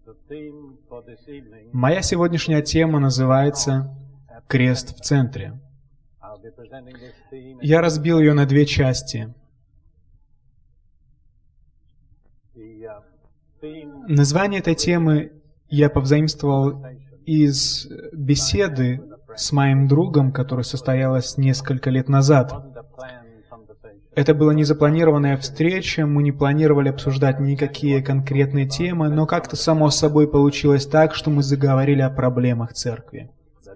Моя сегодняшняя тема называется «Крест в центре». Я разбил ее на две части. Название этой темы я повзаимствовал из беседы с моим другом, которая состоялась несколько лет назад. Это была незапланированная встреча, мы не планировали обсуждать никакие конкретные темы, но как-то само собой получилось так, что мы заговорили о проблемах церкви.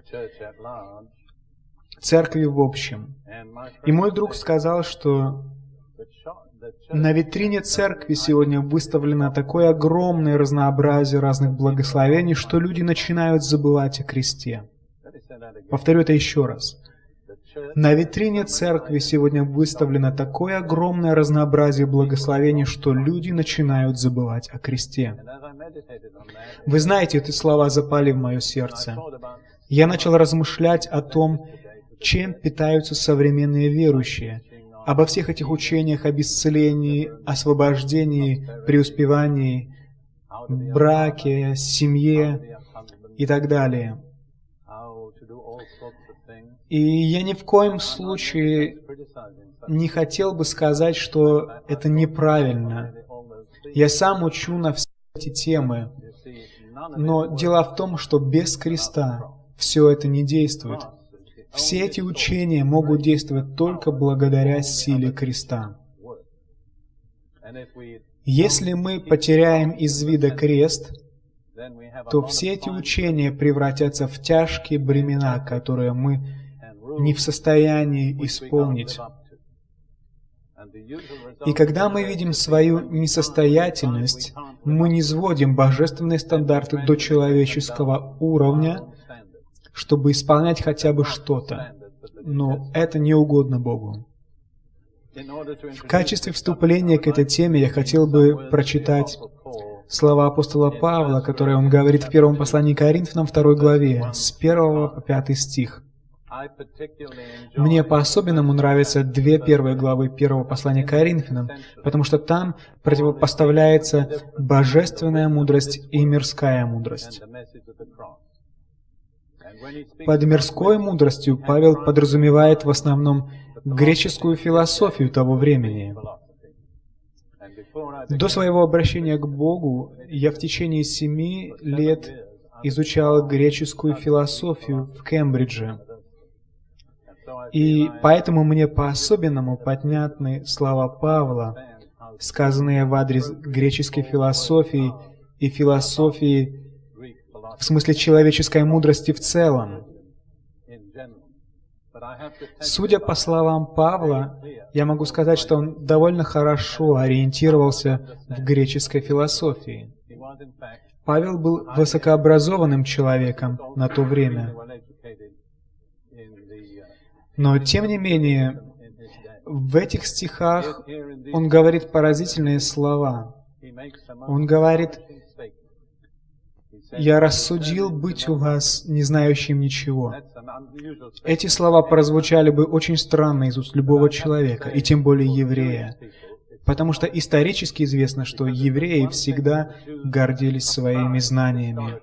Церкви в общем. И мой друг сказал, что на витрине церкви сегодня выставлено такое огромное разнообразие разных благословений, что люди начинают забывать о кресте. Повторю это еще раз. На витрине церкви сегодня выставлено такое огромное разнообразие благословений, что люди начинают забывать о кресте. Вы знаете, эти слова запали в мое сердце. Я начал размышлять о том, чем питаются современные верующие, обо всех этих учениях об исцелении, освобождении, преуспевании, браке, семье и так далее. И я ни в коем случае не хотел бы сказать, что это неправильно. Я сам учу на все эти темы. Но дело в том, что без креста все это не действует. Все эти учения могут действовать только благодаря силе креста. Если мы потеряем из вида крест, то все эти учения превратятся в тяжкие бремена, которые мы не в состоянии исполнить. И когда мы видим свою несостоятельность, мы низводим божественные стандарты до человеческого уровня, чтобы исполнять хотя бы что-то. Но это не угодно Богу. В качестве вступления к этой теме я хотел бы прочитать слова апостола Павла, которые он говорит в первом послании к Коринфянам, 2 главе, с 1 по 5 стих. Мне по-особенному нравятся две первые главы первого послания к Коринфянам, потому что там противопоставляется божественная мудрость и мирская мудрость. Под мирской мудростью Павел подразумевает в основном греческую философию того времени. До своего обращения к Богу я в течение 7 лет изучал греческую философию в Кембридже. И поэтому мне по-особенному понятны слова Павла, сказанные в адрес греческой философии и философии в смысле человеческой мудрости в целом. Судя по словам Павла, я могу сказать, что он довольно хорошо ориентировался в греческой философии. Павел был высокообразованным человеком на то время. Но, тем не менее, в этих стихах он говорит поразительные слова. Он говорит: «Я рассудил быть у вас не знающим ничего». Эти слова прозвучали бы очень странно из уст любого человека, и тем более еврея, потому что исторически известно, что евреи всегда гордились своими знаниями.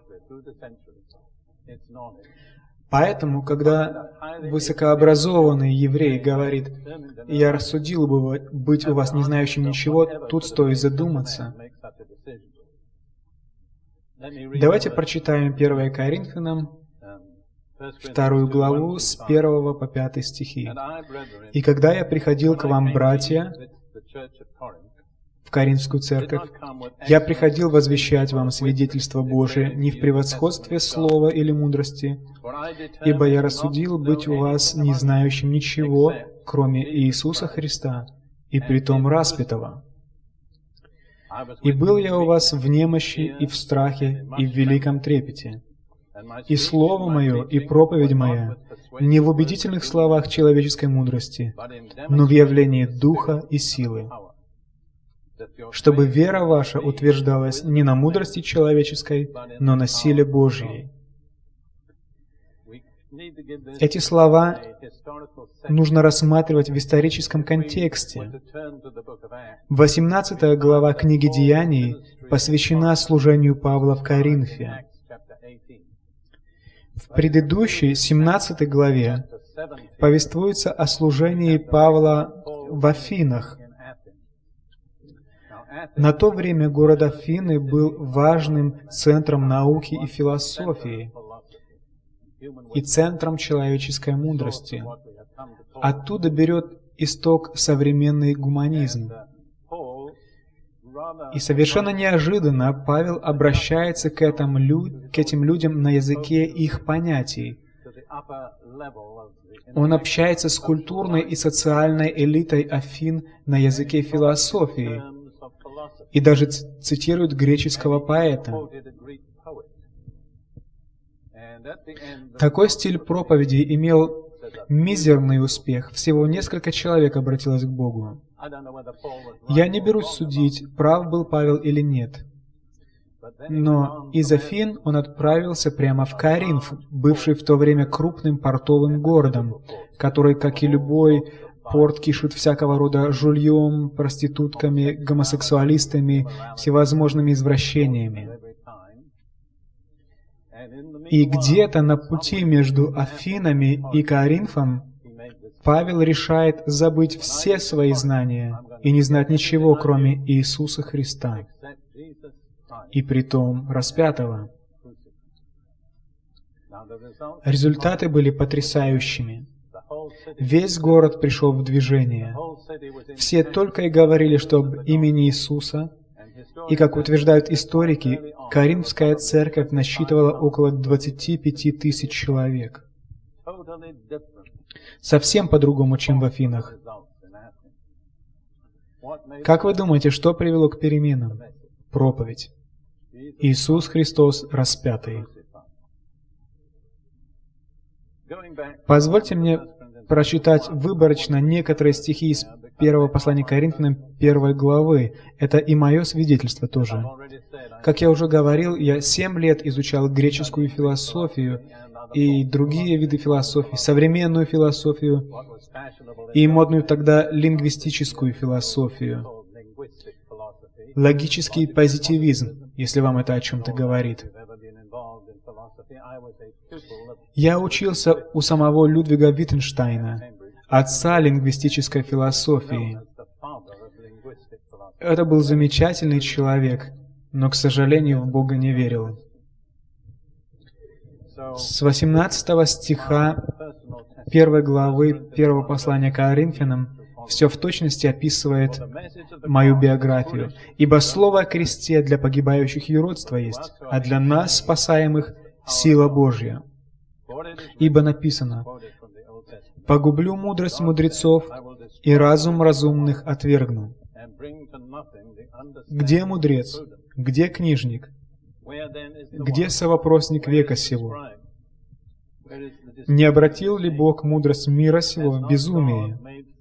Поэтому, когда высокообразованный еврей говорит: «Я рассудил бы быть у вас не знающим ничего», тут стоит задуматься. Давайте прочитаем 1 Коринфянам, 2 главу, с 1 по 5 стихи. «И когда я приходил к вам, братья, в Коринфскую церковь, я приходил возвещать вам свидетельство Божие не в превосходстве слова или мудрости, ибо я рассудил быть у вас не знающим ничего, кроме Иисуса Христа, и притом распятого. И был я у вас в немощи и в страхе и в великом трепете. И слово мое, и проповедь моя не в убедительных словах человеческой мудрости, но в явлении Духа и силы, чтобы вера ваша утверждалась не на мудрости человеческой, но на силе Божьей». Эти слова нужно рассматривать в историческом контексте. 18 глава книги Деяний посвящена служению Павла в Коринфе. В предыдущей, 17 главе, повествуется о служении Павла в Афинах. На то время город Афины был важным центром науки и философии и центром человеческой мудрости. Оттуда берет исток современный гуманизм. И совершенно неожиданно Павел обращается к этим людям на языке их понятий. Он общается с культурной и социальной элитой Афин на языке философии и даже цитирует греческого поэта. Такой стиль проповеди имел мизерный успех. Всего несколько человек обратилось к Богу. Я не берусь судить, прав был Павел или нет. Но из Афин он отправился прямо в Коринф, бывший в то время крупным портовым городом, который, как и любой порт, кишит всякого рода жульем, проститутками, гомосексуалистами, всевозможными извращениями. И где-то на пути между Афинами и Коринфом Павел решает забыть все свои знания и не знать ничего, кроме Иисуса Христа, и притом распятого. Результаты были потрясающими. Весь город пришел в движение. Все только и говорили, что об имени Иисуса, и, как утверждают историки, Коринфская церковь насчитывала около 25 тысяч человек. Совсем по-другому, чем в Афинах. Как вы думаете, что привело к переменам? Проповедь. Иисус Христос распятый. Позвольте мне прочитать выборочно некоторые стихи из первого послания к Коринфянам 1 главы. Это и мое свидетельство тоже. Как я уже говорил, я 7 лет изучал греческую философию и другие виды философии, современную философию и модную тогда лингвистическую философию, логический позитивизм, если вам это о чем-то говорит. Я учился у самого Людвига Виттенштейна, отца лингвистической философии. Это был замечательный человек, но, к сожалению, в Бога не верил. С 18 стиха 1 главы 1 послания к Коринфянам все в точности описывает мою биографию. «Ибо слово о кресте для погибающих юродство есть, а для нас, спасаемых, сила Божья. Ибо написано: погублю мудрость мудрецов и разум разумных отвергну». Где мудрец? Где книжник? Где совопросник века сего? Не обратил ли Бог мудрость мира сего в безумие?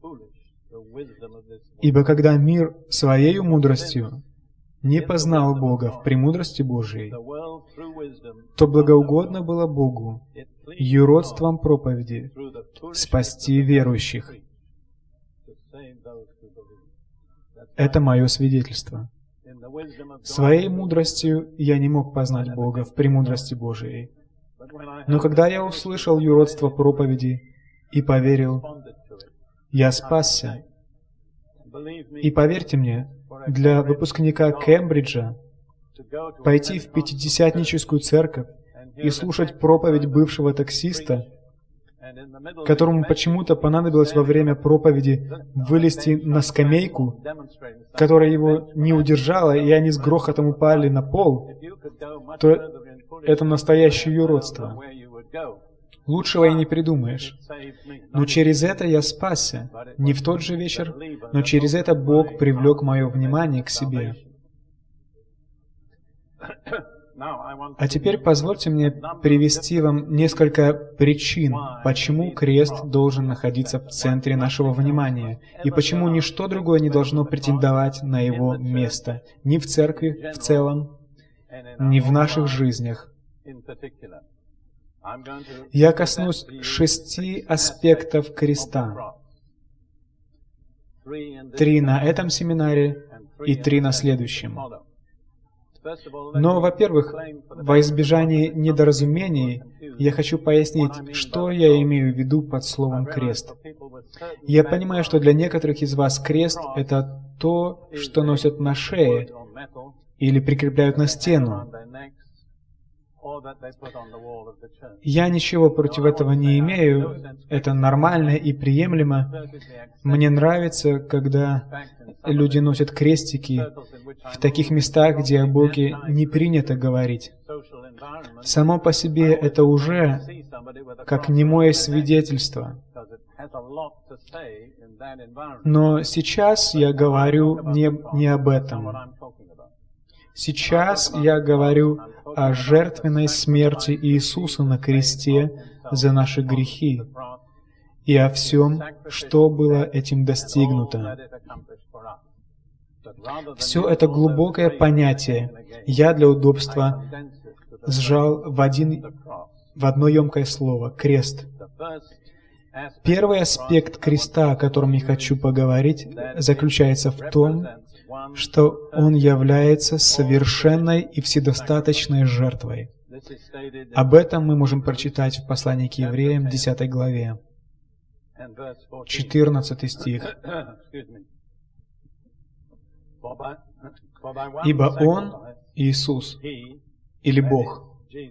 Ибо когда мир своею мудростью не познал Бога в премудрости Божией, то благоугодно было Богу юродством проповеди спасти верующих. Это мое свидетельство. Своей мудростью я не мог познать Бога в премудрости Божией. Но когда я услышал юродство проповеди и поверил, я спасся. И поверьте мне, для выпускника Кембриджа пойти в пятидесятническую церковь и слушать проповедь бывшего таксиста, которому почему-то понадобилось во время проповеди вылезти на скамейку, которая его не удержала, и они с грохотом упали на пол, то это настоящее юродство. Лучшего и не придумаешь. Но через это я спасся. Не в тот же вечер, но через это Бог привлек мое внимание к себе. А теперь позвольте мне привести вам несколько причин, почему крест должен находиться в центре нашего внимания, и почему ничто другое не должно претендовать на его место, ни в церкви в целом, ни в наших жизнях. Я коснусь 6 аспектов креста. 3 на этом семинаре и 3 на следующем. Но, во-первых, во избежание недоразумений, я хочу пояснить, что я имею в виду под словом «крест». Я понимаю, что для некоторых из вас крест — это то, что носят на шее или прикрепляют на стену. Я ничего против этого не имею, это нормально и приемлемо. Мне нравится, когда люди носят крестики в таких местах, где о Боге не принято говорить. Само по себе это уже как немое свидетельство. Но сейчас я говорю не об этом. Сейчас я говорю о жертвенной смерти Иисуса на кресте за наши грехи и о всем, что было этим достигнуто. Все это глубокое понятие я для удобства сжал в одно емкое слово — крест. Первый аспект креста, о котором я хочу поговорить, заключается в том, что Он является совершенной и вседостаточной жертвой. Об этом мы можем прочитать в послании к Евреям, 10 главе, 14 стих. «Ибо Он, Иисус, или Бог,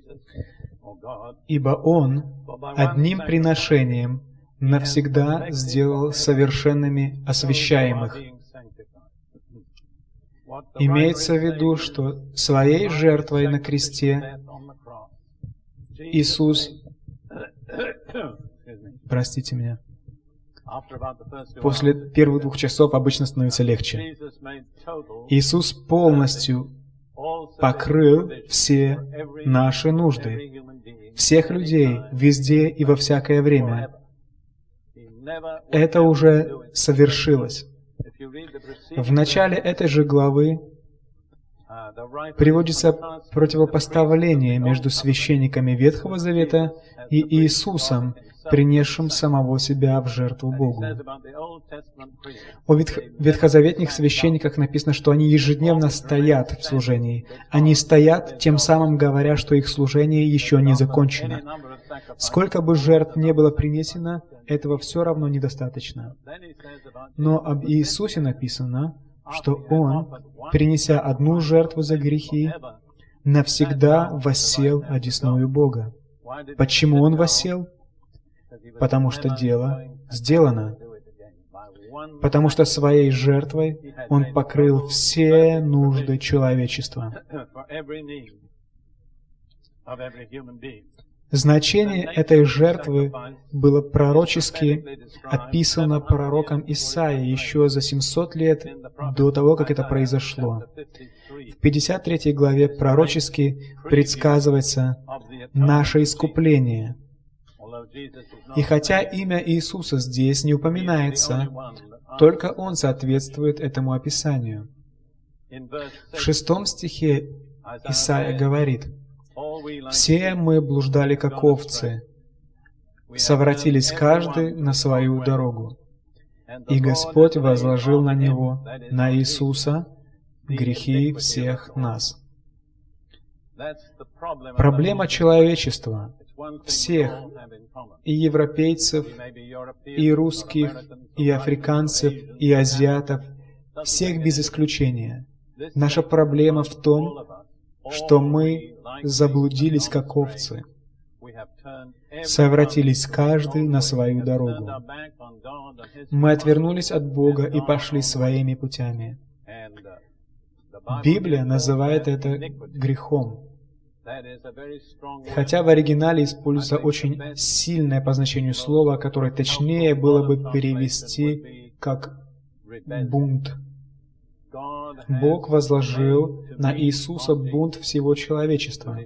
ибо Он одним приношением навсегда сделал совершенными освящаемых». Имеется в виду, что своей жертвой на кресте Иисус, простите меня, после первых 2 часов обычно становится легче. Иисус полностью покрыл все наши нужды, всех людей, везде и во всякое время. Это уже совершилось. В начале этой же главы приводится противопоставление между священниками Ветхого Завета и Иисусом, принесшим самого себя в жертву Богу. О ветхозаветных священниках написано, что они ежедневно стоят в служении. Они стоят, тем самым говоря, что их служение еще не закончено. Сколько бы жертв не было принесено, этого все равно недостаточно. Но об Иисусе написано, что Он, принеся одну жертву за грехи, навсегда воссел одесную Бога. Почему Он воссел? Потому что дело сделано. Потому что своей жертвой Он покрыл все нужды человечества. Значение этой жертвы было пророчески описано пророком Исаией еще за 700 лет до того, как это произошло. В 53 главе пророчески предсказывается наше искупление. И хотя имя Иисуса здесь не упоминается, только Он соответствует этому описанию. В 6 стихе Исаия говорит: «Все мы блуждали, как овцы, совратились каждый на свою дорогу, и Господь возложил на Него, на Иисуса, грехи всех нас». Проблема человечества, всех, и европейцев, и русских, и африканцев, и азиатов, всех без исключения. Наша проблема в том, что мы заблудились, как овцы, совратились каждый на свою дорогу. Мы отвернулись от Бога и пошли своими путями. Библия называет это грехом. Хотя в оригинале используется очень сильное по значению слово, которое точнее было бы перевести как «бунт». Бог возложил на Иисуса бунт всего человечества.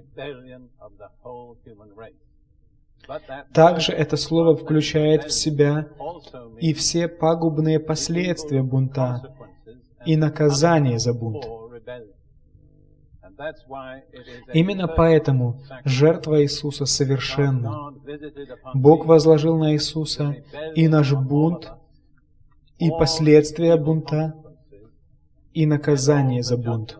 Также это слово включает в себя и все пагубные последствия бунта и наказание за бунт. Именно поэтому жертва Иисуса совершенна. Бог возложил на Иисуса и наш бунт, и последствия бунта, и наказание за бунт.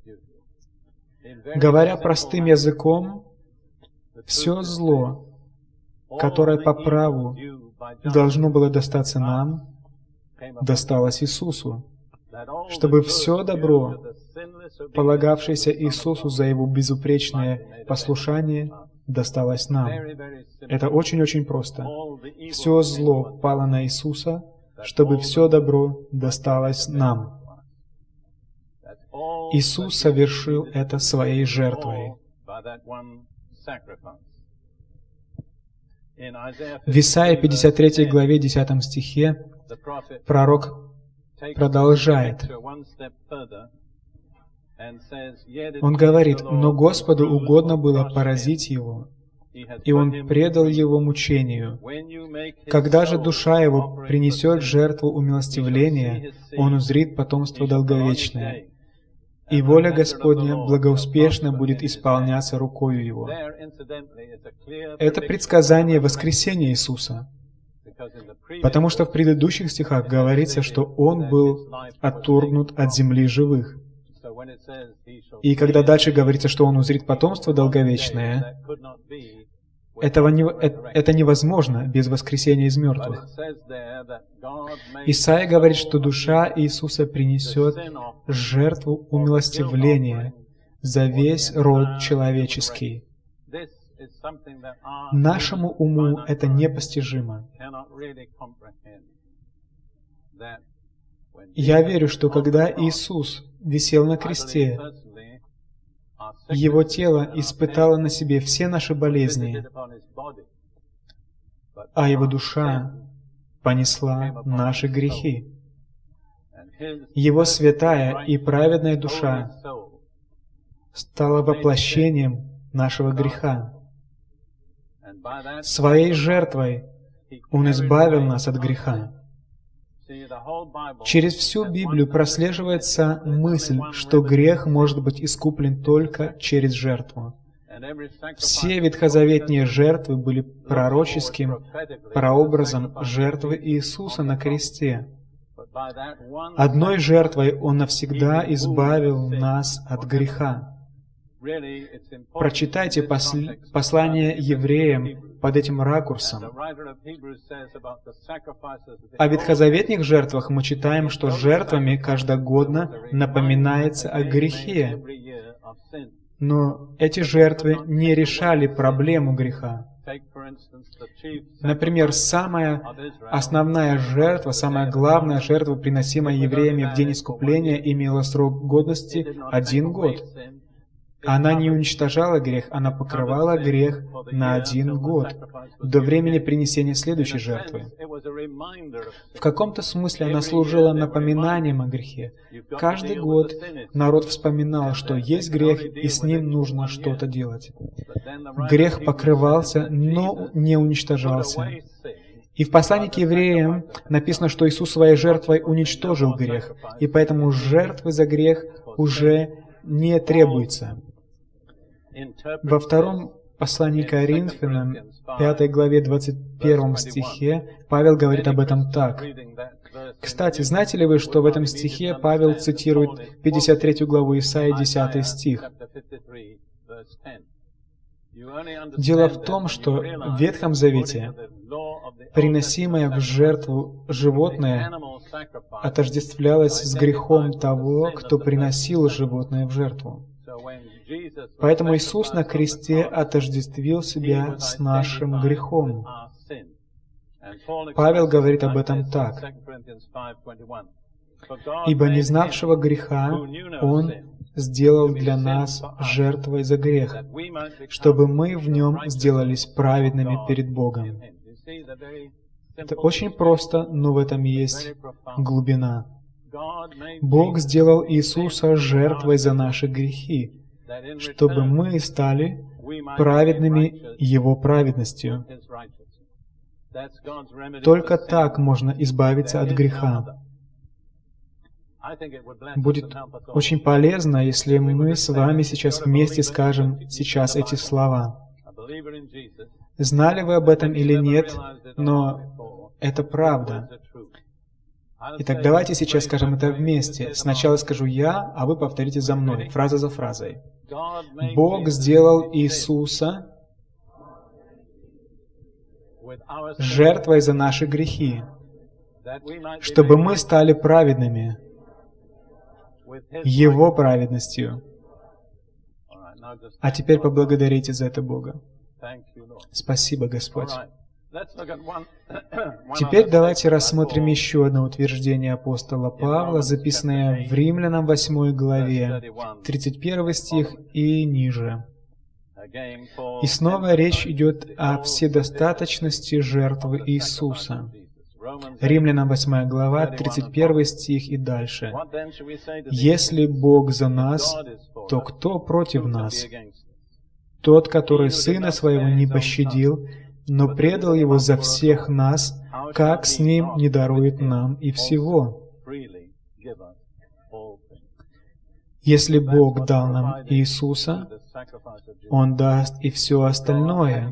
Говоря простым языком, все зло, которое по праву должно было достаться нам, досталось Иисусу, чтобы все добро, полагавшееся Иисусу за Его безупречное послушание, досталось нам. Это очень-очень просто. Все зло пало на Иисуса, чтобы все добро досталось нам. Иисус совершил это своей жертвой. В Исаии 53 главе 10 стихе пророк продолжает. Он говорит: «Но Господу угодно было поразить его, и Он предал его мучению. Когда же душа его принесет жертву умилостивления, он узрит потомство долговечное, и воля Господня благоуспешно будет исполняться рукою его». Это предсказание воскресения Иисуса, потому что в предыдущих стихах говорится, что Он был отторгнут от земли живых. И когда дальше говорится, что Он узрит потомство долговечное, это невозможно без воскресения из мертвых. Исайя говорит, что душа Иисуса принесет жертву умилостивления за весь род человеческий. Нашему уму это непостижимо. Я верю, что когда Иисус висел на кресте, Его тело испытало на себе все наши болезни, а Его душа понесла наши грехи. Его святая и праведная душа стала воплощением нашего греха. Своей жертвой Он избавил нас от греха. Через всю Библию прослеживается мысль, что грех может быть искуплен только через жертву. Все ветхозаветные жертвы были пророческим прообразом жертвы Иисуса на кресте. Одной жертвой Он навсегда избавил нас от греха. Прочитайте послание евреям под этим ракурсом. О ветхозаветных жертвах мы читаем, что жертвами каждогодно напоминается о грехе. Но эти жертвы не решали проблему греха. Например, самая основная жертва, самая главная жертва, приносимая евреями в день искупления, имела срок годности 1 год. Она не уничтожала грех, она покрывала грех на 1 год, до времени принесения следующей жертвы. В каком-то смысле она служила напоминанием о грехе. Каждый год народ вспоминал, что есть грех, и с ним нужно что-то делать. Грех покрывался, но не уничтожался. И в послании к евреям написано, что Иисус своей жертвой уничтожил грех, и поэтому жертвы за грех уже не требуется. Во втором послании к Коринфянам, 5 главе 21 стихе, Павел говорит об этом так. Кстати, знаете ли вы, что в этом стихе Павел цитирует 53 главу Исаии, 10 стих? Дело в том, что в Ветхом Завете приносимое в жертву животное отождествлялось с грехом того, кто приносил животное в жертву. Поэтому Иисус на кресте отождествил себя с нашим грехом. Павел говорит об этом так. «Ибо не знавшего греха Он сделал для нас жертвой за грех, чтобы мы в Нем сделались праведными перед Богом». Это очень просто, но в этом есть глубина. Бог сделал Иисуса жертвой за наши грехи, чтобы мы стали праведными Его праведностью. Только так можно избавиться от греха. Будет очень полезно, если мы с вами сейчас вместе скажем сейчас эти слова. Знали вы об этом или нет, но это правда. Итак, давайте сейчас скажем это вместе. Сначала скажу я, а вы повторите за мной, фраза за фразой. Бог сделал Иисуса жертвой за наши грехи, чтобы мы стали праведными Его праведностью. А теперь поблагодарите за это Бога. Спасибо, Господь. Теперь давайте рассмотрим еще одно утверждение апостола Павла, записанное в Римлянам 8 главе, 31 стих и ниже. И снова речь идет о вседостаточности жертвы Иисуса. Римлянам 8 глава, 31 стих и дальше. «Если Бог за нас, то кто против нас? Тот, который Сына Своего не пощадил, но предал Его за всех нас, как с Ним не дарует нам и всего? Если Бог дал нам Иисуса, Он даст и все остальное.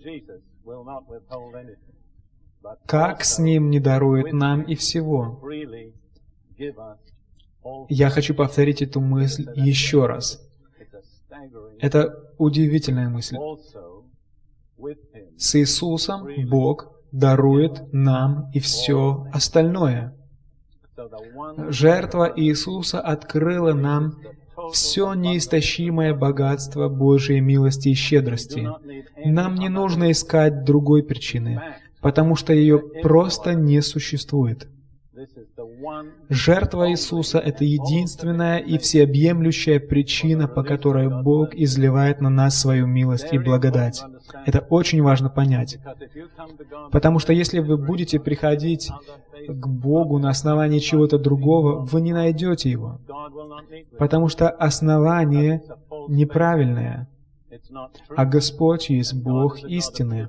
Как с Ним не дарует нам и всего?» Я хочу повторить эту мысль еще раз. Это удивительная мысль. С Иисусом Бог дарует нам и все остальное. Жертва Иисуса открыла нам все неистощимое богатство Божьей милости и щедрости. Нам не нужно искать другой причины, потому что ее просто не существует. Жертва Иисуса — это единственная и всеобъемлющая причина, по которой Бог изливает на нас свою милость и благодать. Это очень важно понять. Потому что если вы будете приходить к Богу на основании чего-то другого, вы не найдете Его. Потому что основание неправильное, а Господь есть Бог истины.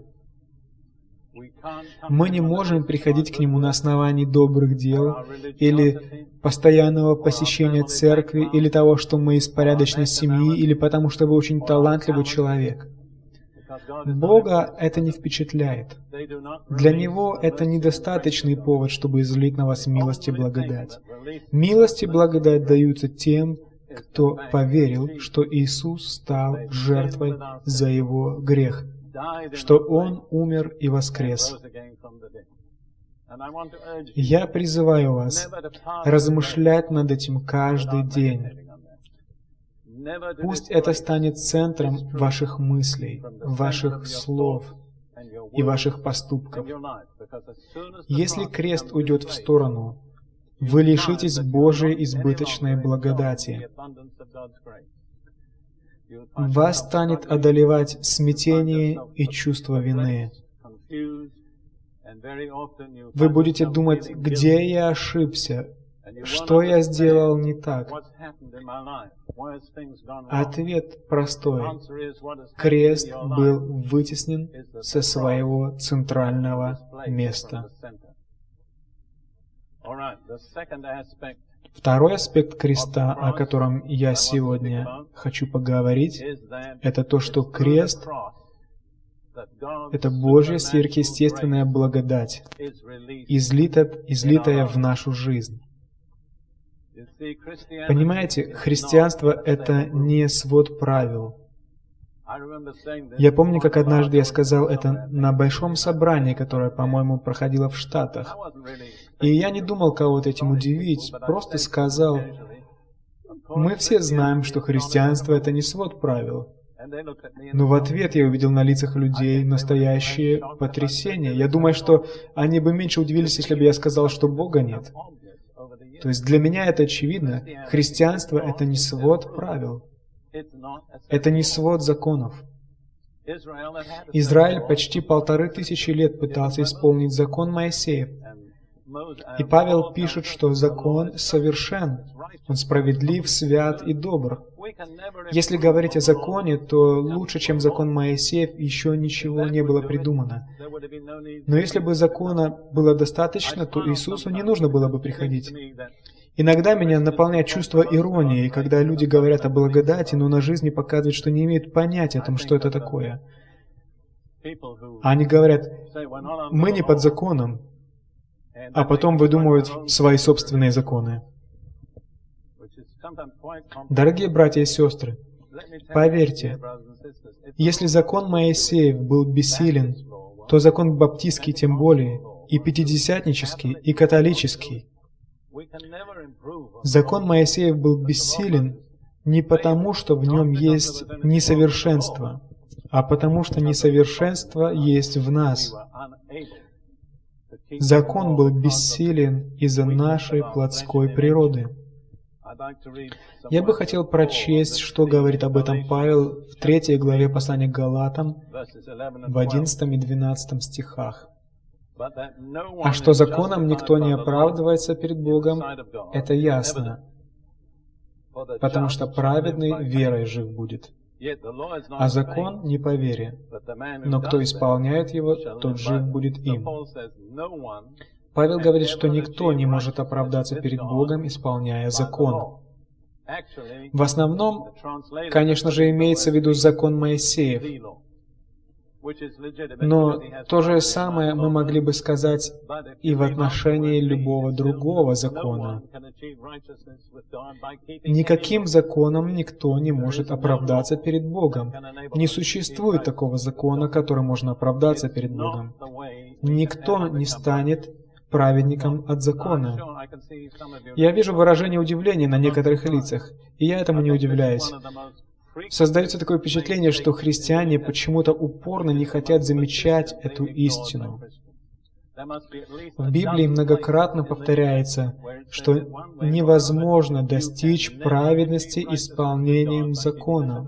Мы не можем приходить к Нему на основании добрых дел, или постоянного посещения церкви, или того, что мы из порядочной семьи, или потому что вы очень талантливый человек. Бога это не впечатляет. Для Него это недостаточный повод, чтобы излить на вас милость и благодать. Милость и благодать даются тем, кто поверил, что Иисус стал жертвой за его грех, что Он умер и воскрес. Я призываю вас размышлять над этим каждый день. Пусть это станет центром ваших мыслей, ваших слов и ваших поступков. Если крест уйдет в сторону, вы лишитесь Божией избыточной благодати. Вас станет одолевать смятение и чувство вины. Вы будете думать, где я ошибся, что я сделал не так. Ответ простой. Крест был вытеснен со своего центрального места. Второй аспект креста, о котором я сегодня хочу поговорить, это то, что крест — это Божья сверхъестественная благодать, излитая в нашу жизнь. Понимаете, христианство — это не свод правил. Я помню, как однажды я сказал это на большом собрании, которое, по-моему, проходило в Штатах. И я не думал кого-то этим удивить, просто сказал: мы все знаем, что христианство — это не свод правил. Но в ответ я увидел на лицах людей настоящее потрясение. Я думаю, что они бы меньше удивились, если бы я сказал, что Бога нет. То есть для меня это очевидно. Христианство — это не свод правил. Это не свод законов. Израиль почти 1500 лет пытался исполнить закон Моисея. И Павел пишет, что закон совершен, он справедлив, свят и добр. Если говорить о законе, то лучше, чем закон Моисеев, еще ничего не было придумано. Но если бы закона было достаточно, то Иисусу не нужно было бы приходить. Иногда меня наполняет чувство иронии, когда люди говорят о благодати, но на жизни показывают, что не имеют понятия о том, что это такое. Они говорят, мы не под законом, а потом выдумывают свои собственные законы. Дорогие братья и сестры, поверьте, если закон Моисеев был бессилен, то закон баптистский тем более, и пятидесятнический, и католический. Закон Моисеев был бессилен не потому, что в нем есть несовершенство, а потому что несовершенство есть в нас. Закон был бессилен из-за нашей плотской природы. Я бы хотел прочесть, что говорит об этом Павел в 3 главе послания к Галатам, в 11 и 12 стихах. А что законом никто не оправдывается перед Богом, это ясно, потому что праведный верой жив будет. А закон не по вере, но кто исполняет его, тот жив будет им. Павел говорит, что никто не может оправдаться перед Богом, исполняя закон. В основном, конечно же, имеется в виду закон Моисеев. Но то же самое мы могли бы сказать и в отношении любого другого закона. Никаким законом никто не может оправдаться перед Богом. Не существует такого закона, которым можно оправдаться перед Богом. Никто не станет праведником от закона. Я вижу выражение удивления на некоторых лицах, и я этому не удивляюсь. Создается такое впечатление, что христиане почему-то упорно не хотят замечать эту истину. В Библии многократно повторяется, что невозможно достичь праведности исполнением закона.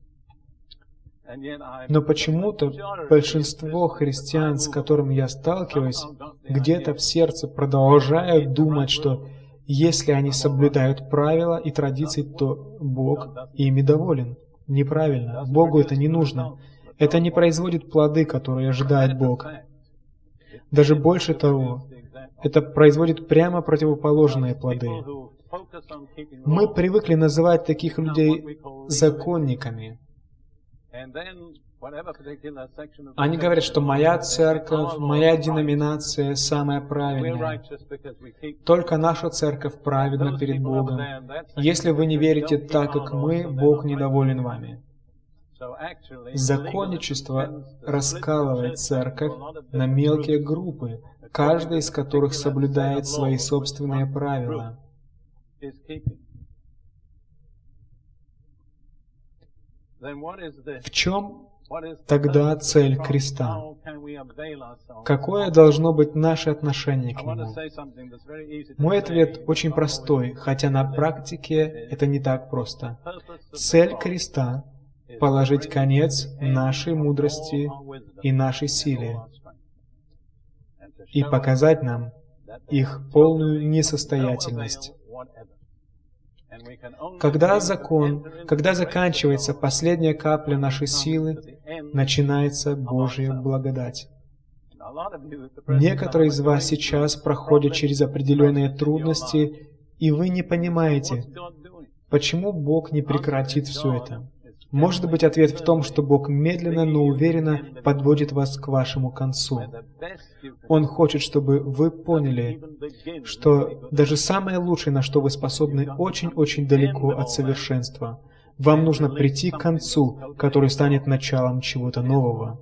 Но почему-то большинство христиан, с которыми я сталкиваюсь, где-то в сердце продолжают думать, что если они соблюдают правила и традиции, то Бог ими доволен. Неправильно. Богу это не нужно. Это не производит плоды, которые ожидает Бог. Даже больше того, это производит прямо противоположные плоды. Мы привыкли называть таких людей законниками. Они говорят, что моя церковь, моя деноминация самая правильная. Только наша церковь праведна перед Богом. Если вы не верите так, как мы, Бог недоволен вами. Законничество раскалывает церковь на мелкие группы, каждая из которых соблюдает свои собственные правила. В чем тогда цель креста? Какое должно быть наше отношение к нему? Мой ответ очень простой, хотя на практике это не так просто. Цель креста — положить конец нашей мудрости и нашей силе и показать нам их полную несостоятельность. Когда заканчивается последняя капля нашей силы, начинается Божья благодать. Некоторые из вас сейчас проходят через определенные трудности, и вы не понимаете, почему Бог не прекратит все это. Может быть, ответ в том, что Бог медленно, но уверенно подводит вас к вашему концу. Он хочет, чтобы вы поняли, что даже самое лучшее, на что вы способны, очень-очень далеко от совершенства. Вам нужно прийти к концу, который станет началом чего-то нового.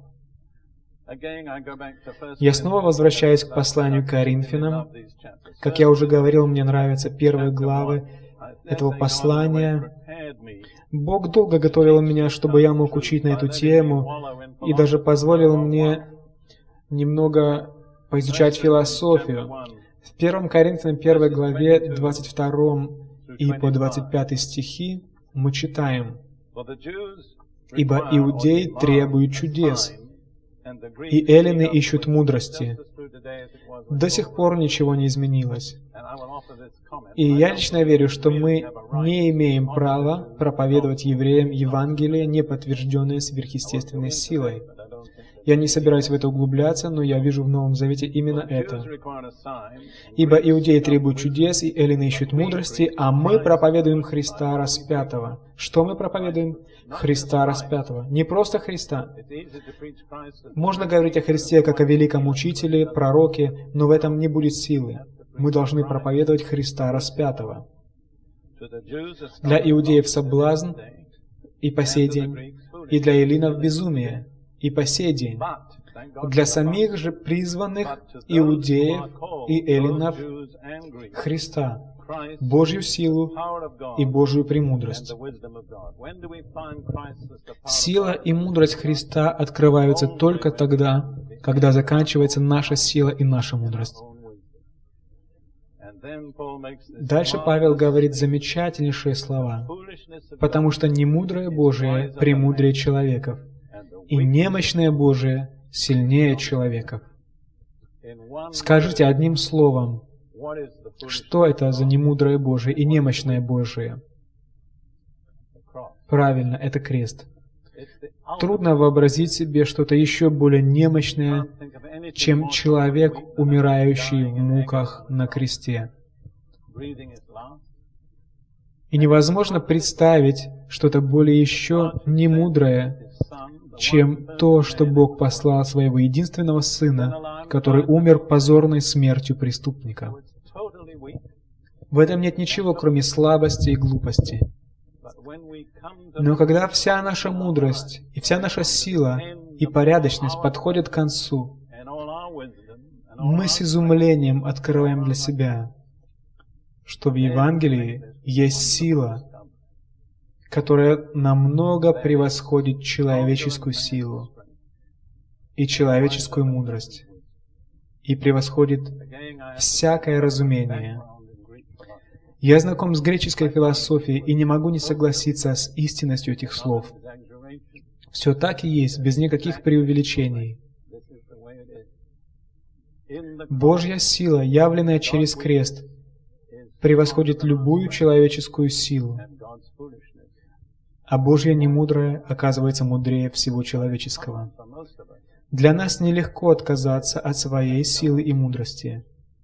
Я снова возвращаюсь к посланию к Коринфянам. Как я уже говорил, мне нравятся первые главы этого послания. Бог долго готовил меня, чтобы я мог учить на эту тему, и даже позволил мне немного поизучать философию. В 1 Коринфянам 1 главе 22 и по 25 стихи мы читаем: «Ибо иудеи требуют чудес, и эллины ищут мудрости. До сих пор ничего не изменилось. И я лично верю, что мы не имеем права проповедовать евреям Евангелие, не подтвержденное сверхъестественной силой. Я не собираюсь в это углубляться, но я вижу в Новом Завете именно это. Ибо иудеи требуют чудес, и эллины ищут мудрости, а мы проповедуем Христа распятого. Что мы проповедуем? Христа распятого. Не просто Христа. Можно говорить о Христе как о великом учителе, пророке, но в этом не будет силы. Мы должны проповедовать Христа распятого. Для иудеев соблазн и по сей день, и для эллинов безумие и по сей день. Для самих же призванных иудеев и эллинов Христа, Божью силу и Божью премудрость. Сила и мудрость Христа открываются только тогда, когда заканчивается наша сила и наша мудрость. Дальше Павел говорит замечательнейшие слова, потому что немудрое Божие премудрее человеков, и немощное Божие сильнее человеков. Скажите одним словом, что это за немудрое Божие и немощное Божие? Правильно, это крест. Трудно вообразить себе что-то еще более немощное, чем человек, умирающий в муках на кресте. И невозможно представить что-то более еще немудрое, чем то, что Бог послал Своего единственного Сына, который умер позорной смертью преступника. В этом нет ничего, кроме слабости и глупости. Но когда вся наша мудрость и вся наша сила и порядочность подходят к концу, мы с изумлением открываем для себя, что в Евангелии есть сила, которая намного превосходит человеческую силу и человеческую мудрость, и превосходит всякое разумение. Я знаком с греческой философией и не могу не согласиться с истинностью этих слов. Все так и есть, без никаких преувеличений. Божья сила, явленная через крест, превосходит любую человеческую силу, а Божья немудрая оказывается мудрее всего человеческого. Для нас нелегко отказаться от своей силы и мудрости.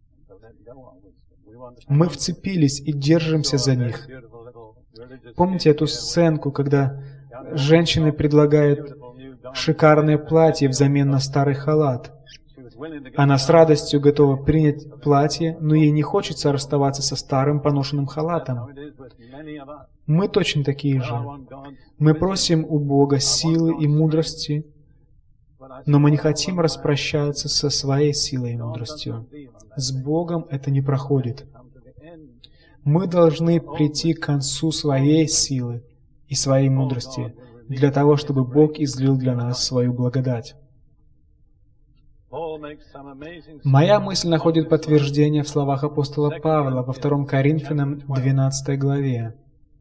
Мы вцепились и держимся за них. Помните эту сценку, когда женщины предлагают шикарное платье взамен на старый халат? Она с радостью готова принять платье, но ей не хочется расставаться со старым поношенным халатом. Мы точно такие же. Мы просим у Бога силы и мудрости, но мы не хотим распрощаться со своей силой и мудростью. С Богом это не проходит. Мы должны прийти к концу своей силы и своей мудрости, для того, чтобы Бог излил для нас свою благодать. Моя мысль находит подтверждение в словах апостола Павла во 2 Коринфянам 12 главе.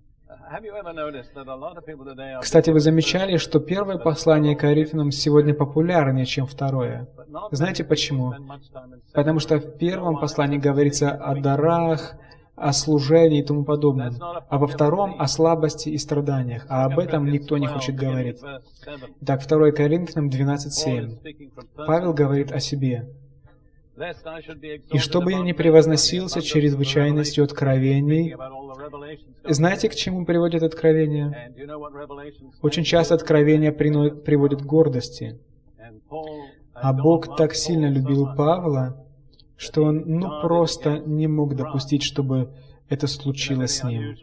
Кстати, вы замечали, что первое послание к Коринфянам сегодня популярнее, чем второе? Знаете почему? Потому что в первом послании говорится о дарах, о служении и тому подобном, а во втором о слабости и страданиях, а об этом никто не хочет говорить. Итак, 2 Коринфянам 12:7. Павел говорит о себе. «И чтобы я не превозносился чрезвычайностью откровений». Знаете, к чему приводит откровение? Очень часто откровение приводит к гордости. А Бог так сильно любил Павла, что он просто не мог допустить, чтобы это случилось с ним.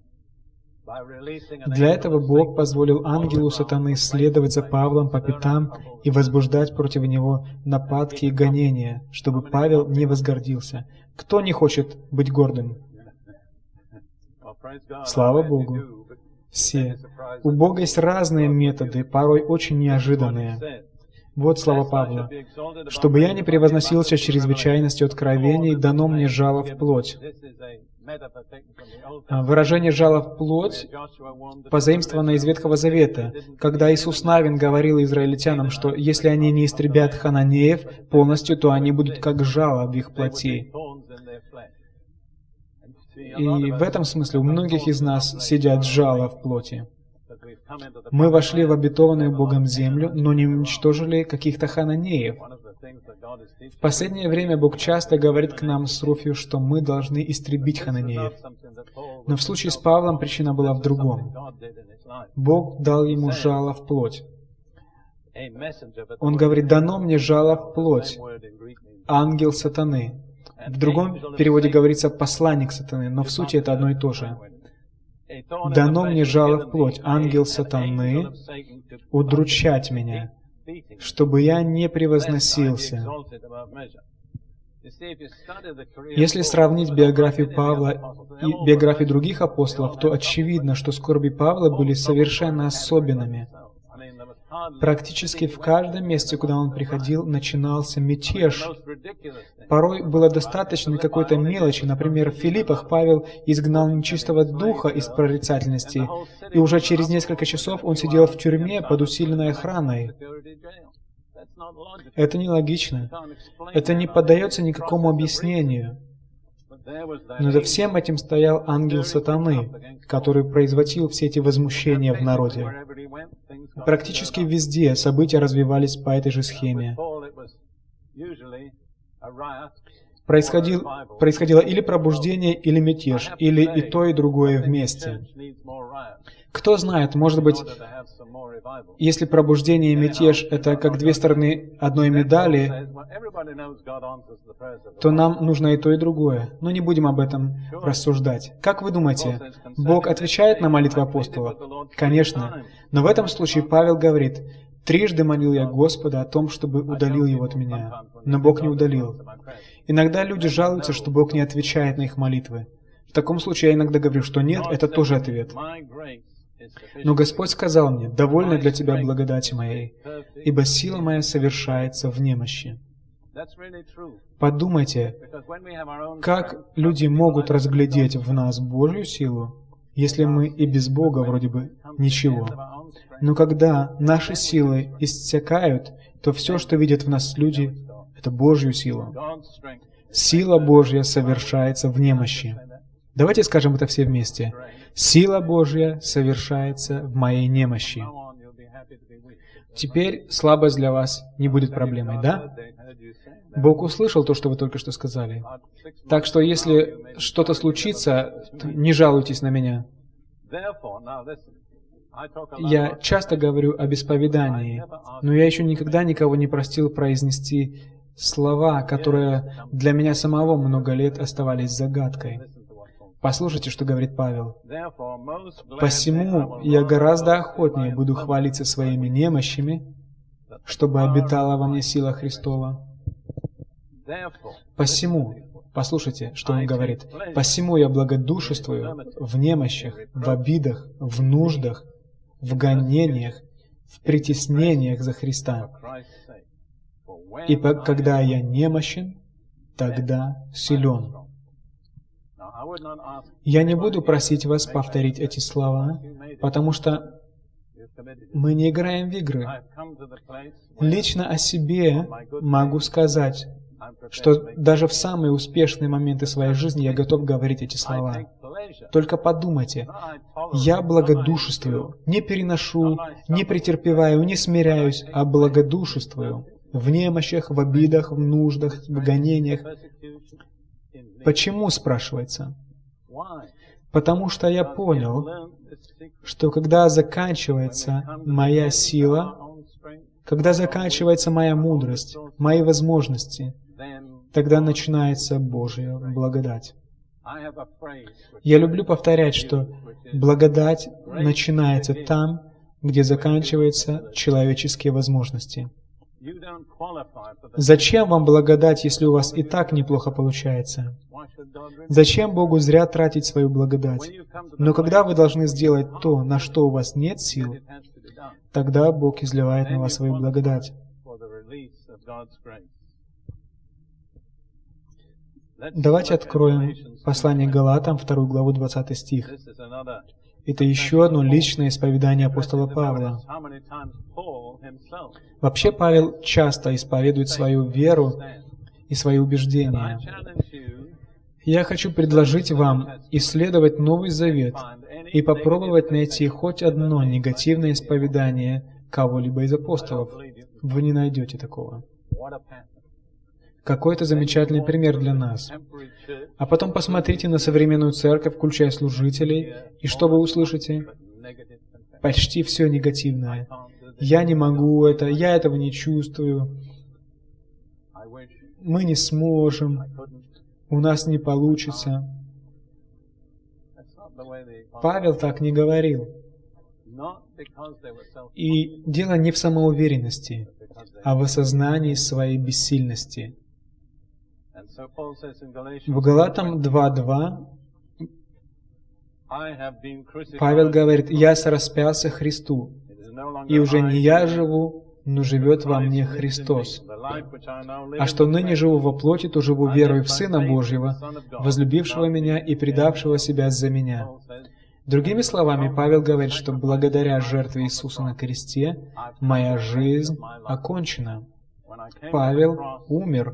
Для этого Бог позволил ангелу сатаны следовать за Павлом по пятам и возбуждать против него нападки и гонения, чтобы Павел не возгордился. Кто не хочет быть гордым? Слава Богу! Все. У Бога есть разные методы, порой очень неожиданные. Вот слова Павла. «Чтобы я не превозносился чрезвычайностью откровений, дано мне жало в плоть». Выражение «жало в плоть» позаимствовано из Ветхого Завета, когда Иисус Навин говорил израильтянам, что если они не истребят хананеев полностью, то они будут как жало в их плоти. И в этом смысле у многих из нас сидят жало в плоти. Мы вошли в обетованную Богом землю, но не уничтожили каких-то хананеев. В последнее время Бог часто говорит к нам с Руфью, что мы должны истребить хананеев. Но в случае с Павлом причина была в другом. Бог дал ему жало в плоть. Он говорит: «Дано мне жало в плоть, ангел сатаны». В другом переводе говорится «посланник сатаны», но в сути это одно и то же. «Дано мне жало в плоть, ангел сатаны, удручать меня, чтобы я не превозносился». Если сравнить биографию Павла и биографию других апостолов, то очевидно, что скорби Павла были совершенно особенными. Практически в каждом месте, куда он приходил, начинался мятеж. Порой было достаточно какой-то мелочи. Например, в Филиппах Павел изгнал нечистого духа из прорицательности, и уже через несколько часов он сидел в тюрьме под усиленной охраной. Это нелогично. Это не поддается никакому объяснению. Но за всем этим стоял ангел сатаны, который производил все эти возмущения в народе. Практически везде события развивались по этой же схеме. Происходило или пробуждение, или мятеж, или и то, и другое вместе. Кто знает, может быть, если пробуждение и мятеж — это как две стороны одной медали, то нам нужно и то, и другое. Но не будем об этом рассуждать. Как вы думаете, Бог отвечает на молитвы апостолов? Конечно. Но в этом случае Павел говорит: «Трижды молил я Господа о том, чтобы удалил его от меня, но Бог не удалил». Иногда люди жалуются, что Бог не отвечает на их молитвы. В таком случае я иногда говорю, что нет, это тоже ответ. Но Господь сказал мне: «Довольно для тебя благодати моей, ибо сила моя совершается в немощи». Подумайте, как люди могут разглядеть в нас Божью силу, если мы и без Бога вроде бы ничего. Но когда наши силы иссякают, то все, что видят в нас люди, это Божью силу. Сила Божья совершается в немощи. Давайте скажем это все вместе. Сила Божья совершается в моей немощи. Теперь слабость для вас не будет проблемой, да? Бог услышал то, что вы только что сказали. Так что если что-то случится, не жалуйтесь на меня. Я часто говорю об исповедании, но я еще никогда никого не просил произнести слова, которые для меня самого много лет оставались загадкой. Послушайте, что говорит Павел. «Посему я гораздо охотнее буду хвалиться своими немощами, чтобы обитала во мне сила Христова». Посему, послушайте, что он говорит. «Посему я благодушествую в немощах, в обидах, в нуждах, в гонениях, в притеснениях за Христа. Ибо когда я немощен, тогда силен». Я не буду просить вас повторить эти слова, потому что мы не играем в игры. Лично о себе могу сказать, что даже в самые успешные моменты своей жизни я готов говорить эти слова. Только подумайте, я благодушествую, не переношу, не претерпеваю, не смиряюсь, а благодушествую в немощах, в обидах, в нуждах, в гонениях. Почему, спрашивается? Потому что я понял, что когда заканчивается моя сила, когда заканчивается моя мудрость, мои возможности, тогда начинается Божья благодать. Я люблю повторять, что благодать начинается там, где заканчиваются человеческие возможности. Зачем вам благодать, если у вас и так неплохо получается? Зачем Богу зря тратить свою благодать? Но когда вы должны сделать то, на что у вас нет сил, тогда Бог изливает на вас свою благодать. Давайте откроем послание Галатам, 2 главу, 20 стих. Это еще одно личное исповедание апостола Павла. Вообще, Павел часто исповедует свою веру и свои убеждения. Я хочу предложить вам исследовать Новый Завет и попробовать найти хоть одно негативное исповедание кого-либо из апостолов. Вы не найдете такого. Какой-то замечательный пример для нас. А потом посмотрите на современную церковь, включая служителей, и что вы услышите? Почти все негативное. Я не могу это, я этого не чувствую, мы не сможем, у нас не получится. Павел так не говорил. И дело не в самоуверенности, а в осознании своей бессильности. В Галатам 2:2 Павел говорит: «Я сораспялся Христу, и уже не я живу, но живет во мне Христос. А что ныне живу во плоти, то живу верою в Сына Божьего, возлюбившего меня и предавшего себя за меня». Другими словами, Павел говорит, что благодаря жертве Иисуса на кресте моя жизнь окончена. Павел умер,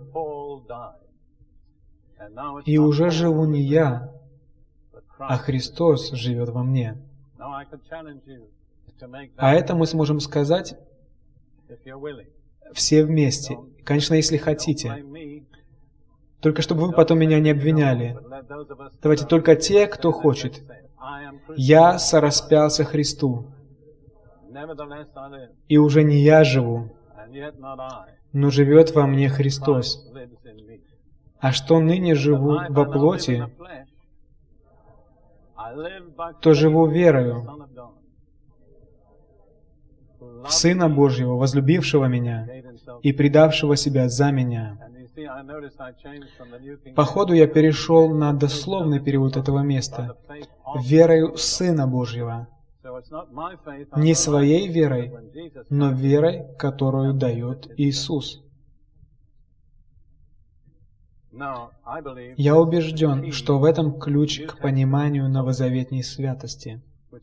и уже живу не я, а Христос живет во мне. А это мы сможем сказать все вместе. Конечно, если хотите. Только чтобы вы потом меня не обвиняли. Давайте только те, кто хочет. Я сораспялся Христу, и уже не я живу, но живет во мне Христос. А что ныне живу во плоти, то живу верою в Сына Божьего, возлюбившего меня и предавшего себя за меня. По ходу я перешел на дословный перевод этого места. Верою Сына Божьего. Не своей верой, но верой, которую дает Иисус. Я убежден, что в этом ключ к пониманию новозаветней святости.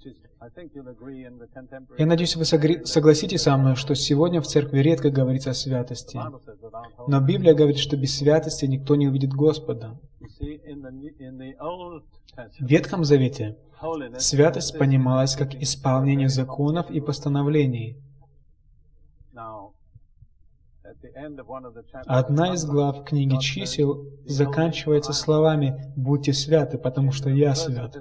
Я надеюсь, вы согласитесь со мной, что сегодня в церкви редко говорится о святости. Но Библия говорит, что без святости никто не увидит Господа. В Ветхом Завете святость понималась как исполнение законов и постановлений. Одна из глав книги Чисел заканчивается словами «Будьте святы, потому что я свят».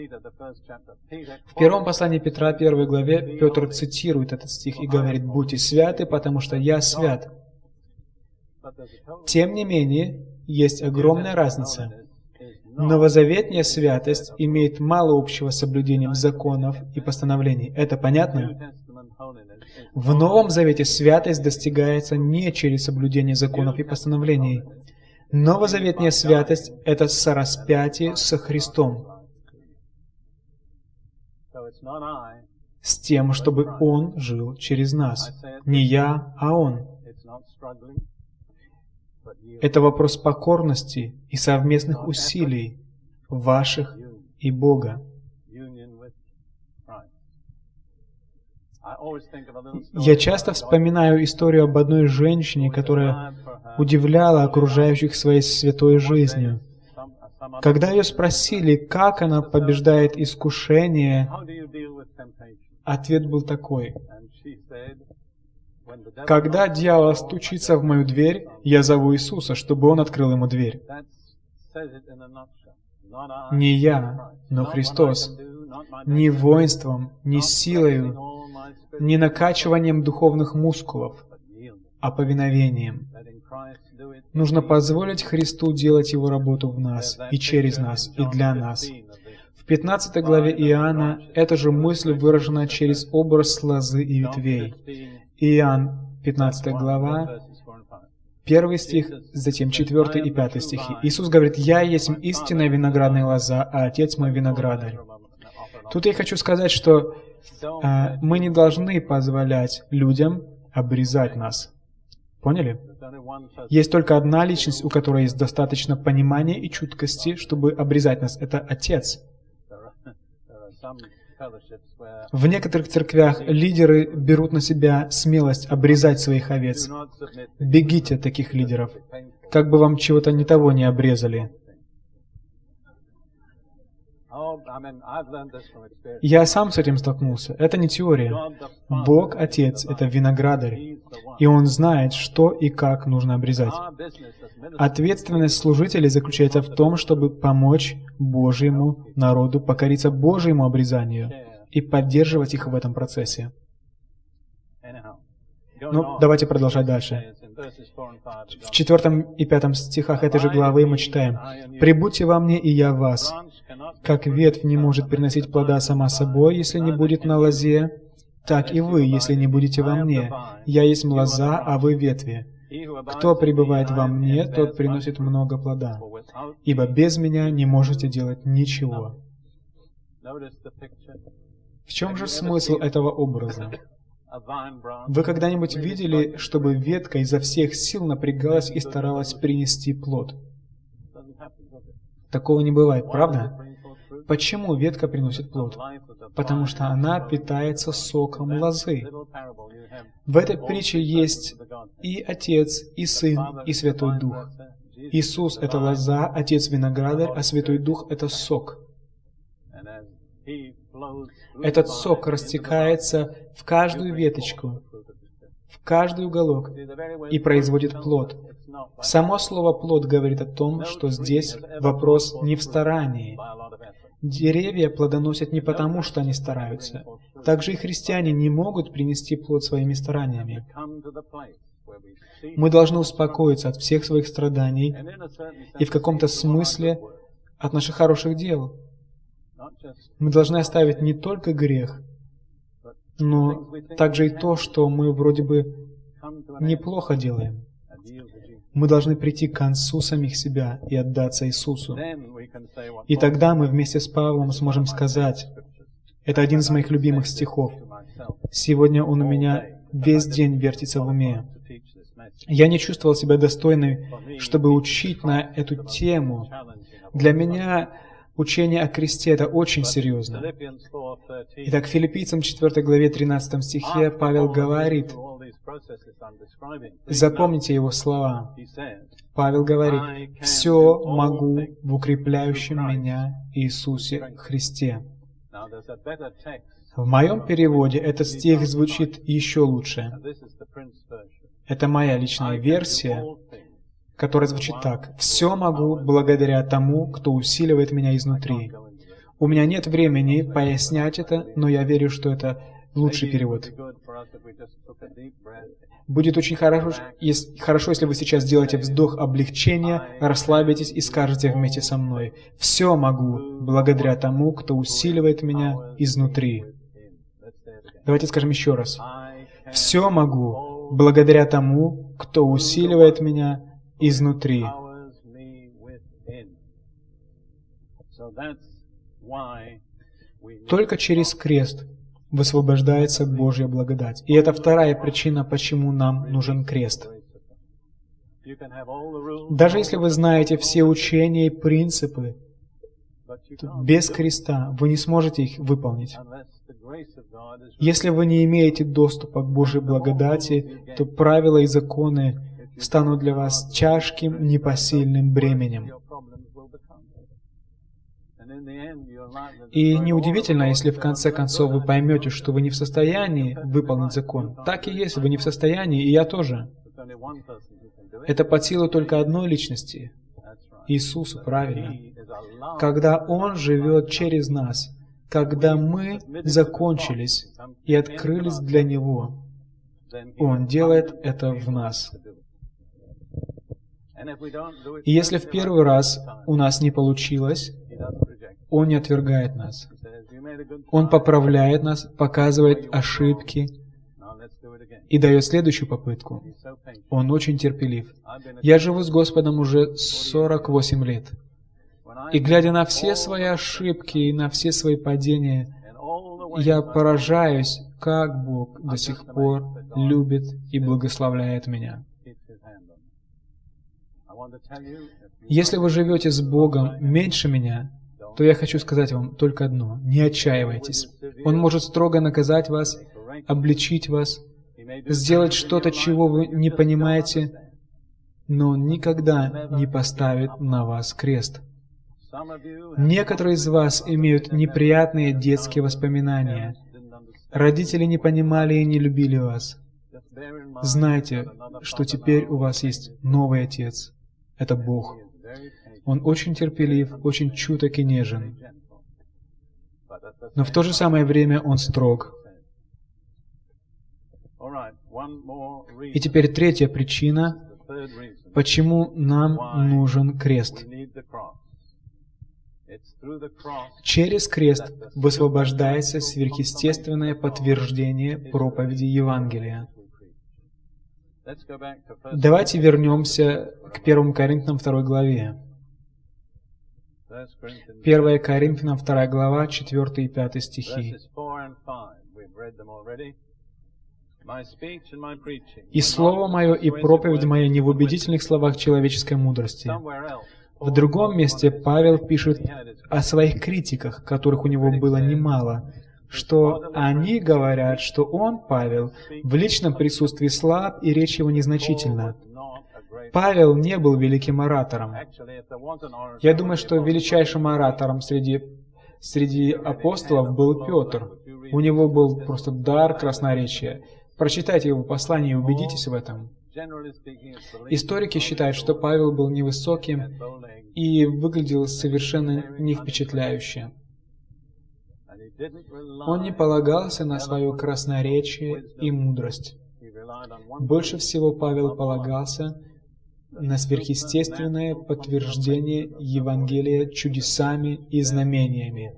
В первом послании Петра, 1 главе, Петр цитирует этот стих и говорит: «Будьте святы, потому что я свят». Тем не менее, есть огромная разница. Новозаветная святость имеет мало общего с соблюдением законов и постановлений. Это понятно? В Новом Завете святость достигается не через соблюдение законов и постановлений. Новозаветная святость — это сораспятие со Христом, с тем, чтобы Он жил через нас. Не я, а Он. Это вопрос покорности и совместных усилий ваших и Бога. Я часто вспоминаю историю об одной женщине, которая удивляла окружающих своей святой жизнью. Когда ее спросили, как она побеждает искушение, ответ был такой: «Когда дьявол стучится в мою дверь, я зову Иисуса, чтобы Он открыл ему дверь». Не я, но Христос. Не воинством, не силою, не накачиванием духовных мускулов, а повиновением. Нужно позволить Христу делать Его работу в нас, и через нас, и для нас. В 15 главе Иоанна эта же мысль выражена через образ лозы и ветвей. Иоанн, 15 глава, 1 стих, затем 4 и 5 стихи. Иисус говорит: «Я есть истинная виноградная лоза, а Отец мой виноградарь». Тут я хочу сказать, что мы не должны позволять людям обрезать нас. Поняли? Есть только одна личность, у которой есть достаточно понимания и чуткости, чтобы обрезать нас. Это Отец. В некоторых церквях лидеры берут на себя смелость обрезать своих овец. Бегите от таких лидеров, как бы вам чего-то не того не обрезали. Я сам с этим столкнулся. Это не теория. Бог, Отец, это виноградарь, и Он знает, что и как нужно обрезать. Ответственность служителей заключается в том, чтобы помочь Божьему народу покориться Божьему обрезанию и поддерживать их в этом процессе. Ну, давайте продолжать дальше. В 4 и 5 стихах этой же главы мы читаем: «Прибудьте во мне, и я в вас. Как ветвь не может приносить плода сама собой, если не будет на лозе, так и вы, если не будете во мне. Я есть лоза, а вы ветви. Кто пребывает во мне, тот приносит много плода. Ибо без меня не можете делать ничего». В чем же смысл этого образа? Вы когда-нибудь видели, чтобы ветка изо всех сил напрягалась и старалась принести плод? Такого не бывает, правда? Почему ветка приносит плод? Потому что она питается соком лозы. В этой притче есть и Отец, и Сын, и Святой Дух. Иисус — это лоза, Отец — виноградарь, а Святой Дух — это сок. Этот сок растекается в каждую веточку, в каждый уголок и производит плод. Само слово «плод» говорит о том, что здесь вопрос не в старании. Деревья плодоносят не потому, что они стараются. Также и христиане не могут принести плод своими стараниями. Мы должны успокоиться от всех своих страданий и в каком-то смысле от наших хороших дел. Мы должны оставить не только грех, но также и то, что мы вроде бы неплохо делаем. Мы должны прийти к концу самих себя и отдаться Иисусу. И тогда мы вместе с Павлом сможем сказать, это один из моих любимых стихов. Сегодня он у меня весь день вертится в уме. Я не чувствовал себя достойным, чтобы учить на эту тему. Для меня учение о кресте — это очень серьезно. Итак, Филиппийцам 4 главе 13 стихе Павел говорит, запомните его слова. Павел говорит: «Все могу в укрепляющем меня Иисусе Христе». В моем переводе этот стих звучит еще лучше. Это моя личная версия, которая звучит так: «Все могу благодаря тому, кто усиливает меня изнутри». У меня нет времени пояснять это, но я верю, что это лучший перевод. Будет очень хорошо, если вы сейчас сделаете вздох облегчения, расслабитесь и скажете вместе со мной: «Все могу благодаря тому, кто усиливает меня изнутри». Давайте скажем еще раз. «Все могу благодаря тому, кто усиливает меня изнутри». Только через крест высвобождается Божья благодать. И это вторая причина, почему нам нужен крест. Даже если вы знаете все учения и принципы, без креста вы не сможете их выполнить. Если вы не имеете доступа к Божьей благодати, то правила и законы станут для вас тяжким, непосильным бременем. И неудивительно, если в конце концов вы поймете, что вы не в состоянии выполнить закон. Так и есть, вы не в состоянии, и я тоже. Это под силу только одной личности — Иисусу, правильно. Когда Он живет через нас, когда мы закончились и открылись для Него, Он делает это в нас. И если в первый раз у нас не получилось, Он не отвергает нас. Он поправляет нас, показывает ошибки и дает следующую попытку. Он очень терпелив. Я живу с Господом уже 48 лет. И глядя на все свои ошибки и на все свои падения, я поражаюсь, как Бог до сих пор любит и благословляет меня. Если вы живете с Богом меньше меня, то я хочу сказать вам только одно: не отчаивайтесь. Он может строго наказать вас, обличить вас, сделать что-то, чего вы не понимаете, но Он никогда не поставит на вас крест. Некоторые из вас имеют неприятные детские воспоминания. Родители не понимали и не любили вас. Знайте, что теперь у вас есть новый Отец. Это Бог. Он очень терпелив, очень чуток и нежен. Но в то же самое время Он строг. И теперь третья причина, почему нам нужен крест. Через крест высвобождается сверхъестественное подтверждение проповеди Евангелия. Давайте вернемся к 1 Коринфянам 2 главе. 1 Коринфянам 2 глава, 4 и 5 стихи. «И слово мое, и проповедь моя не в убедительных словах человеческой мудрости». В другом месте Павел пишет о своих критиках, которых у него было немало, что они говорят, что он, Павел, в личном присутствии слаб и речь его незначительна. Павел не был великим оратором. Я думаю, что величайшим оратором среди апостолов был Петр. У него был просто дар красноречия. Прочитайте его послание и убедитесь в этом. Историки считают, что Павел был невысоким и выглядел совершенно не впечатляюще. Он не полагался на свое красноречие и мудрость. Больше всего Павел полагался на сверхъестественное подтверждение Евангелия чудесами и знамениями.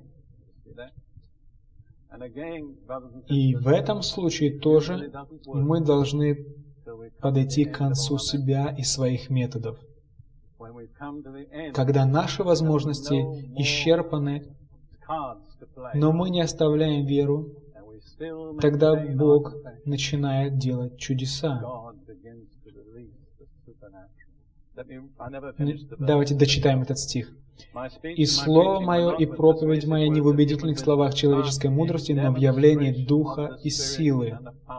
И в этом случае тоже мы должны подойти к концу себя и своих методов. Когда наши возможности исчерпаны, но мы не оставляем веру, тогда Бог начинает делать чудеса. Давайте дочитаем этот стих. «И слово мое, и проповедь моя не в убедительных словах человеческой мудрости, но в явлении Духа и силы».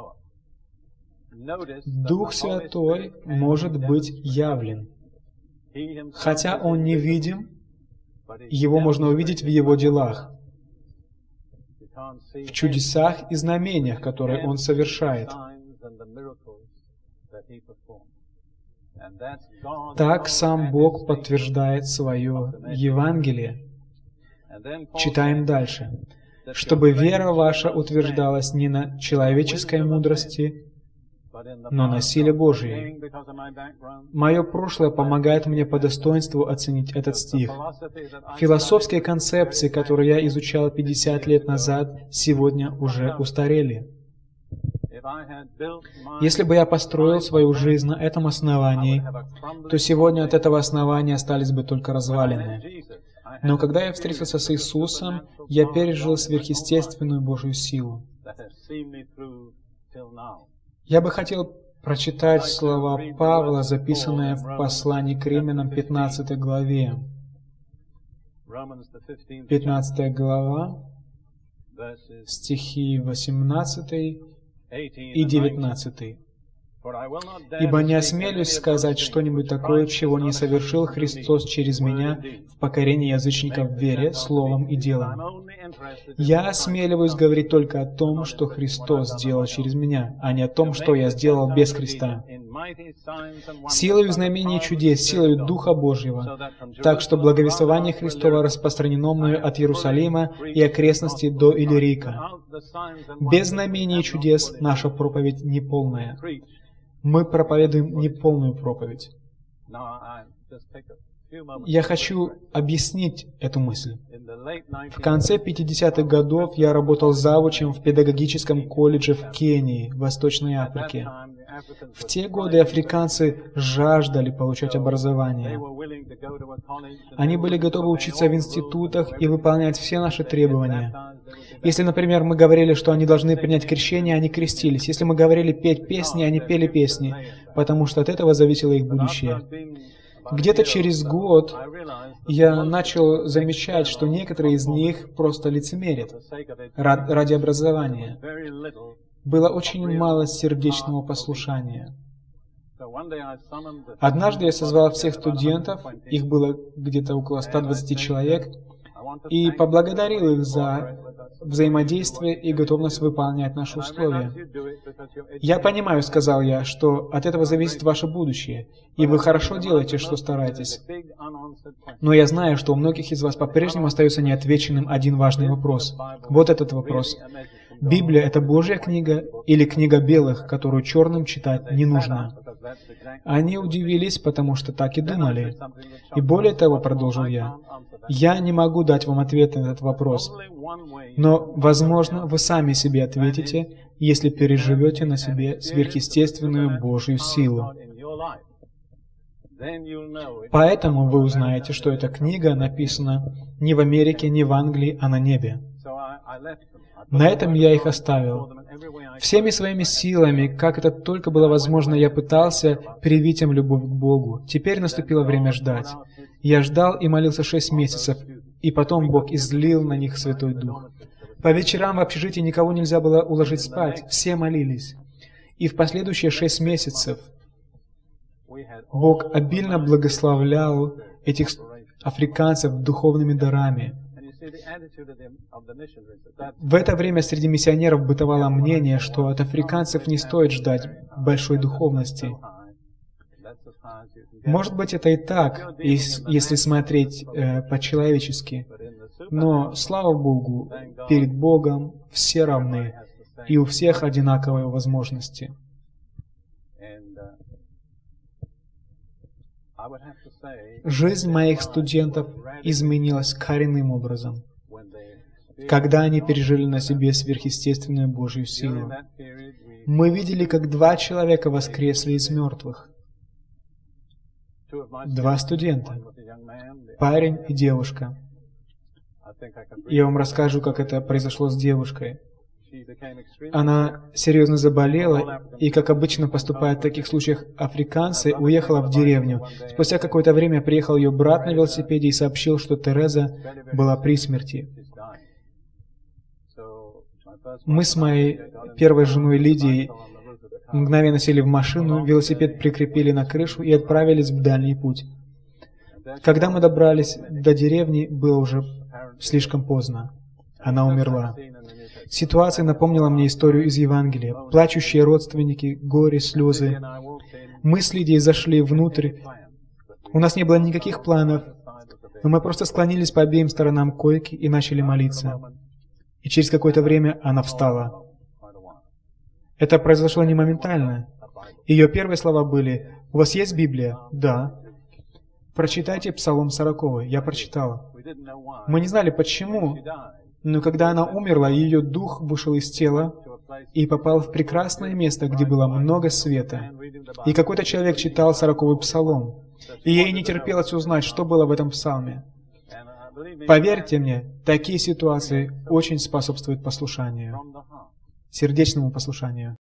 Дух Святой может быть явлен. Хотя Он не видим, Его можно увидеть в Его делах, в чудесах и знамениях, которые Он совершает. Так сам Бог подтверждает свое Евангелие. Читаем дальше. «Чтобы вера ваша утверждалась не на человеческой мудрости, но на силе Божьей». Мое прошлое помогает мне по достоинству оценить этот стих. Философские концепции, которые я изучал 50 лет назад, сегодня уже устарели. Если бы я построил свою жизнь на этом основании, то сегодня от этого основания остались бы только развалины. Но когда я встретился с Иисусом, я пережил сверхъестественную Божью силу. Я бы хотел прочитать слова Павла, записанные в послании к Римлянам 15 главе. 15 глава, стихи 18 и 19. «Ибо не осмелюсь сказать что-нибудь такое, чего не совершил Христос через меня в покорении язычников в вере, словом и делом. Я осмеливаюсь говорить только о том, что Христос сделал через меня, а не о том, что я сделал без Христа. Силою знамений и чудес, силою Духа Божьего, так что благовествование Христово распространено мною от Иерусалима и окрестностей до Иллирика. Без знамений и чудес наша проповедь неполная». Мы проповедуем неполную проповедь. Я хочу объяснить эту мысль. В конце 50-х годов я работал завучем в педагогическом колледже в Кении, в Восточной Африке. В те годы африканцы жаждали получать образование. Они были готовы учиться в институтах и выполнять все наши требования. Если, например, мы говорили, что они должны принять крещение, они крестились. Если мы говорили петь песни, они пели песни, потому что от этого зависело их будущее. Где-то через год я начал замечать, что некоторые из них просто лицемерят ради образования. Было очень мало сердечного послушания. Однажды я созвал всех студентов, их было где-то около 120 человек, и поблагодарил их за взаимодействие и готовность выполнять наши условия. «Я понимаю, — сказал я, — что от этого зависит ваше будущее, и вы хорошо делаете, что стараетесь. Но я знаю, что у многих из вас по-прежнему остается неотвеченным один важный вопрос. Вот этот вопрос. Библия — это Божья книга или книга белых, которую черным читать не нужно?» Они удивились, потому что так и думали. И более того, продолжил я не могу дать вам ответ на этот вопрос. Но, возможно, вы сами себе ответите, если переживете на себе сверхъестественную Божью силу. Поэтому вы узнаете, что эта книга написана не в Америке, не в Англии, а на небе. На этом я их оставил. Всеми своими силами, как это только было возможно, я пытался привить им любовь к Богу. Теперь наступило время ждать. Я ждал и молился 6 месяцев, и потом Бог излил на них Святой Дух. По вечерам в общежитии никого нельзя было уложить спать, все молились. И в последующие 6 месяцев Бог обильно благословлял этих африканцев духовными дарами. В это время среди миссионеров бытовало мнение, что от африканцев не стоит ждать большой духовности. Может быть, это и так, если смотреть по-человечески. Но, слава Богу, перед Богом все равны, и у всех одинаковые возможности. Жизнь моих студентов изменилась коренным образом, когда они пережили на себе сверхъестественную Божью силу. Мы видели, как 2 человека воскресли из мертвых. 2 студента, парень и девушка. Я вам расскажу, как это произошло с девушкой. Она серьезно заболела, и, как обычно поступают в таких случаях африканцы, уехала в деревню. Спустя какое-то время приехал ее брат на велосипеде и сообщил, что Тереза была при смерти. Мы с моей первой женой Лидией мгновенно сели в машину, велосипед прикрепили на крышу и отправились в дальний путь. Когда мы добрались до деревни, было уже слишком поздно. Она умерла. Ситуация напомнила мне историю из Евангелия. Плачущие родственники, горе, слезы. Мы с Лидией зашли внутрь. У нас не было никаких планов, но мы просто склонились по обеим сторонам койки и начали молиться. И через какое-то время она встала. Это произошло не моментально. Ее первые слова были: «У вас есть Библия?» «Да». «Прочитайте Псалом 40». Я прочитала. Мы не знали, почему, но когда она умерла, ее дух вышел из тела и попал в прекрасное место, где было много света. И какой-то человек читал 40-й Псалом, и ей не терпелось узнать, что было в этом псалме. Поверьте мне, такие ситуации очень способствуют послушанию, сердечному послушанию.